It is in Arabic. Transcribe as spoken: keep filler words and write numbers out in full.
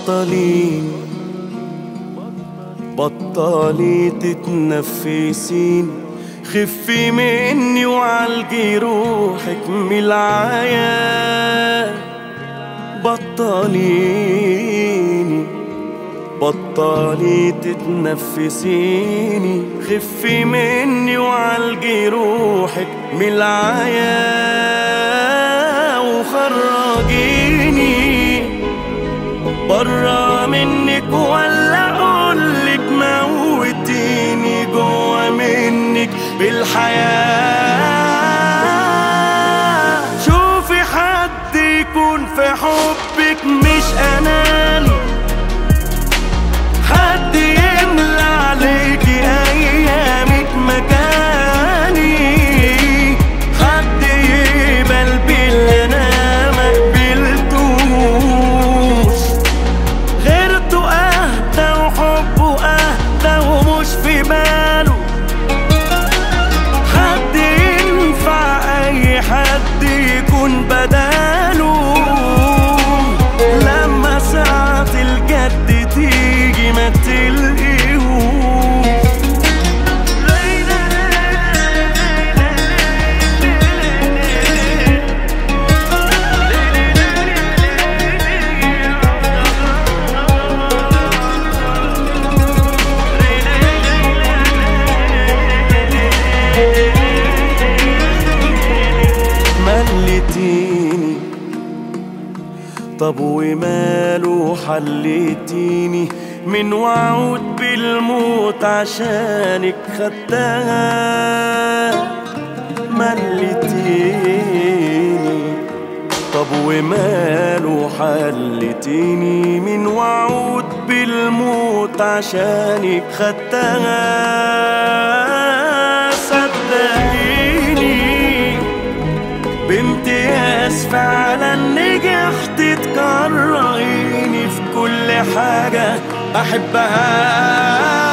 بطلي بطلي تتنفسين، خفي مني وعالجي روحك من العيا. بطليني بطلي تتنفسيني، خفي مني وعالجي روحك من العيا. وخرجيني برا منك ولا اقولك موتيني جوا منك بالحياة. شوفي حد يكون في حبك مش اناني، حد يملى عليكي ايامك مكاني، حد يقبل باللي انا مقبلتوش. غيرته اهدى وحبه اهدى ومش في باله، حد ينفع اي حد يكون بداله. لما ساعة الجد تيجي ما تلقيهوش. مليتيني طب وماله حليتيني من وعود بالموت عشانك خدتها. مليتيني طب وماله حليتيني من وعود بالموت عشانك خدتها. صدقيني بامتياز فعلا نجحت تكرهيني في كل حاجة بحبها.